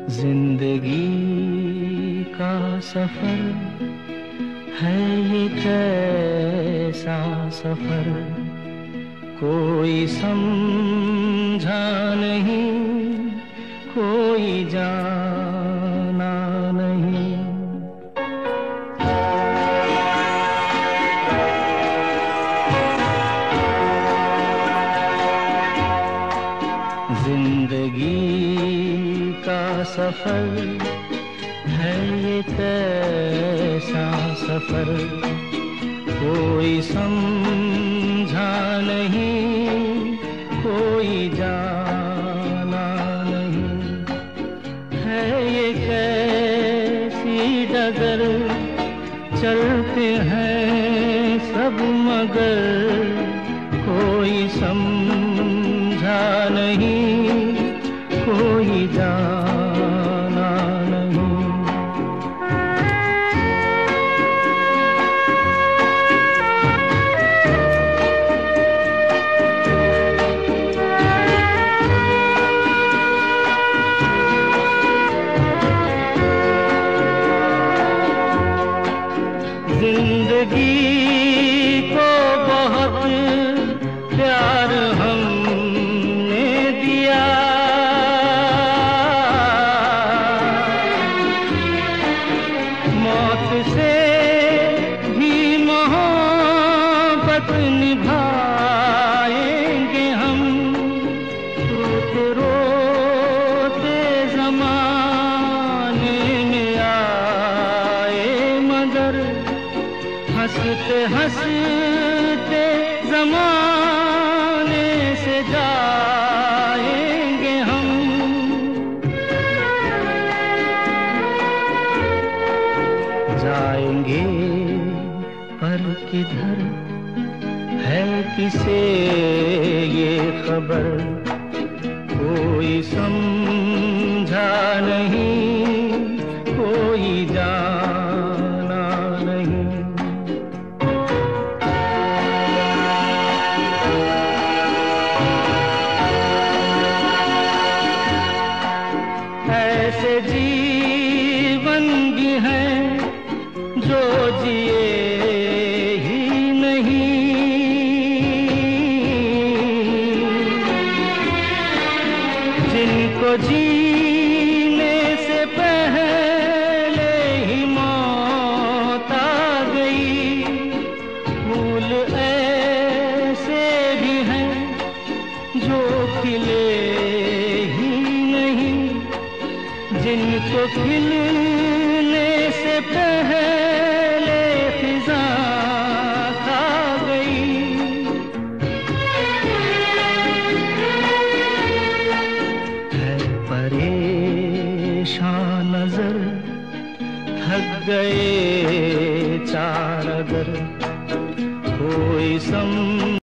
जिंदगी का सफर है ये कैसा सफर, कोई समझा नहीं, कोई जाना नहीं। जिंदगी का सफर है ये कैसा सफर, कोई समझा नहीं, कोई जाना नहीं। है ये कैसी डगर, चलते हैं सब मगर, कोई समझा नहीं, कोई जाना नहीं। जिंदगी को बहुत प्यार हमने दिया, मौत से भी मोहब्बत निभाएंगे हम। रोते रोते ज़माने में आए मगर, हंसते हंसते ज़माने से जाएंगे हम। जाएंगे पर किधर है किसे ये खबर, कोई समझा नहीं, कोई जाना नहीं। ऐसे जीवन भी हैं जो जिए ही नहीं, जिनको जीने से पहले ही मौत आ गई। फूल ऐसे भी हैं जो खिले ही नहीं, जिनको खिलने से पहले फिजा खा गई। है परेशान नजर, थक गए चार अगर, कोई